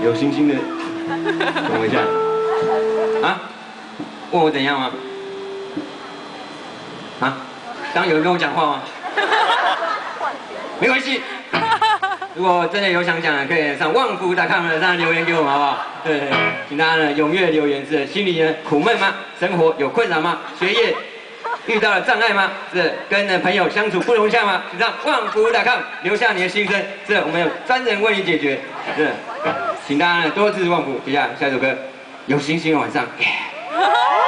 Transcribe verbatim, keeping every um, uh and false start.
有星星的，等我一下。啊？问我怎样吗？啊？刚有人跟我讲话吗？没关系。如果真的有想讲的，可以上旺福 .com 上留言给我们，好不好？对对，请大家呢踊跃留言。是心里呢苦闷吗？生活有困扰吗？学业遇到了障碍吗？是跟呢朋友相处不融洽吗？请上旺福 .com 留下你的心声，是我们有专人为你解决。是，请大家呢多支持旺福。接下来下一首歌，有星星的晚上。Yeah